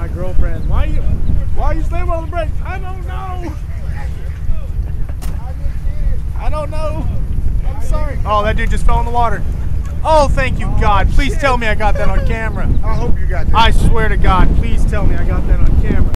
my girlfriend. Why are you slamming on the brakes? I don't know. I don't know. I'm sorry. Oh, that dude just fell in the water. Oh, thank you, God. Please tell me I got that on camera. I hope you got that. I swear to God, please tell me I got that on camera.